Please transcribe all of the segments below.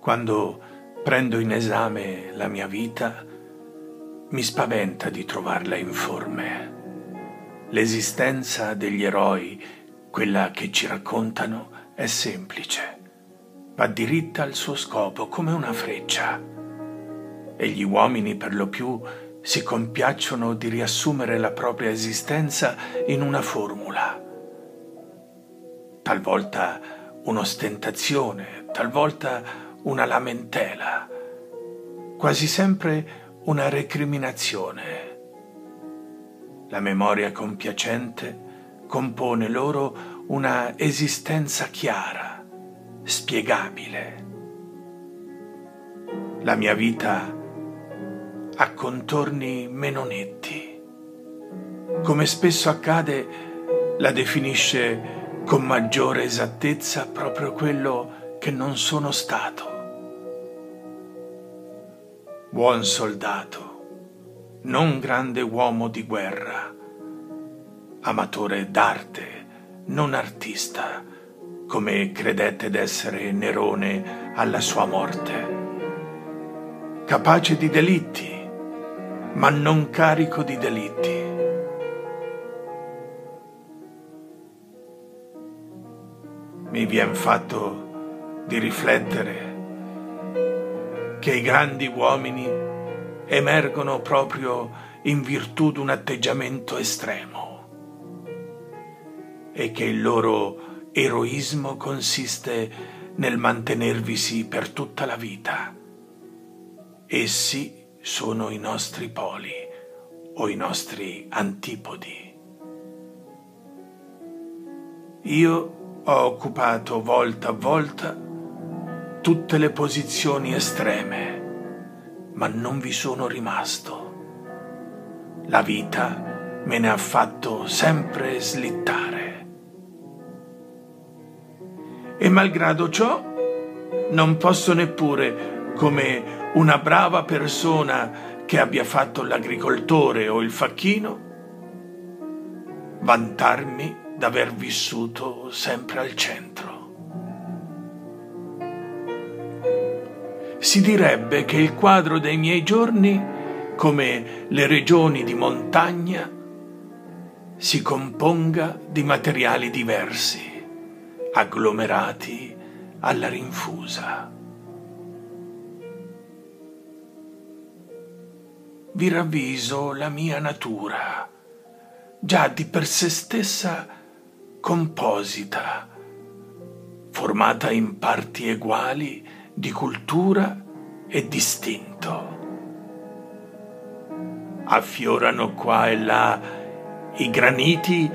Quando prendo in esame la mia vita, mi spaventa di trovarla informe. L'esistenza degli eroi, quella che ci raccontano, è semplice. Va diritta al suo scopo come una freccia. E gli uomini per lo più si compiacciono di riassumere la propria esistenza in una formula. Talvolta un'ostentazione, talvolta una lamentela, quasi sempre una recriminazione. La memoria compiacente compone loro una esistenza chiara, spiegabile. La mia vita ha contorni meno netti. Come spesso accade, la definisce con maggiore esattezza proprio quello che non sono stato. Buon soldato, non grande uomo di guerra, amatore d'arte, non artista, come credette d'essere Nerone alla sua morte. Capace di delitti, ma non carico di delitti. Mi vien fatto di riflettere che i grandi uomini emergono proprio in virtù di un atteggiamento estremo e che il loro eroismo consiste nel mantenervisi per tutta la vita. Essi sono i nostri poli o i nostri antipodi. Io ho occupato volta a volta tutte le posizioni estreme, ma non vi sono rimasto. La vita me ne ha fatto sempre slittare. E malgrado ciò, non posso neppure, come una brava persona che abbia fatto l'agricoltore o il facchino, vantarmi d'aver vissuto sempre al centro. Si direbbe che il quadro dei miei giorni, come le regioni di montagna, si componga di materiali diversi, agglomerati alla rinfusa. Vi ravviso la mia natura, già di per sé stessa composita, formata in parti eguali di cultura e distinto. Affiorano qua e là i graniti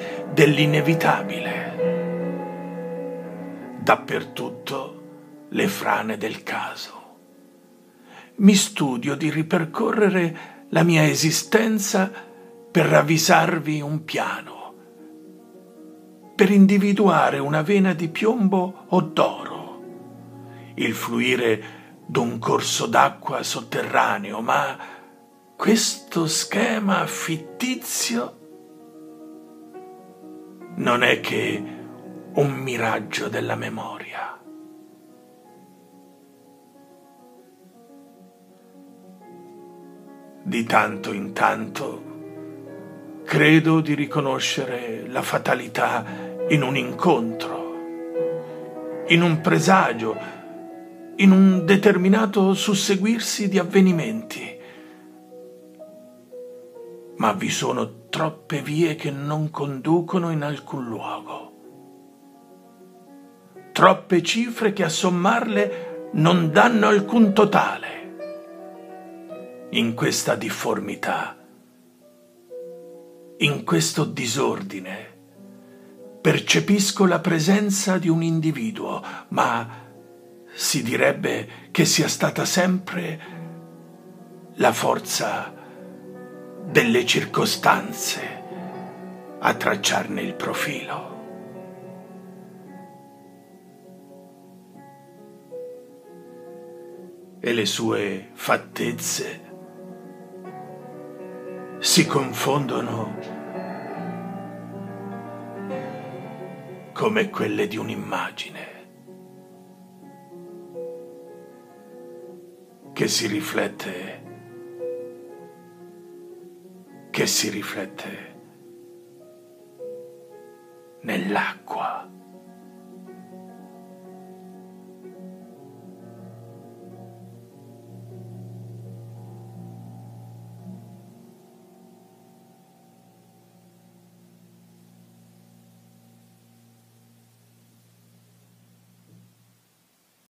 dell'inevitabile, dappertutto le frane del caso. Mi studio di ripercorrere la mia esistenza per ravvisarvi un piano, per individuare una vena di piombo o d'oro, il fluire d'un corso d'acqua sotterraneo, ma questo schema fittizio non è che un miraggio della memoria. Di tanto in tanto credo di riconoscere la fatalità in un incontro, in un presagio, in un determinato susseguirsi di avvenimenti. Ma vi sono troppe vie che non conducono in alcun luogo. Troppe cifre che a sommarle non danno alcun totale. In questa difformità, in questo disordine, percepisco la presenza di un individuo, ma si direbbe che sia stata sempre la forza delle circostanze a tracciarne il profilo. E le sue fattezze si confondono come quelle di un'immagine. che si riflette nell'acqua.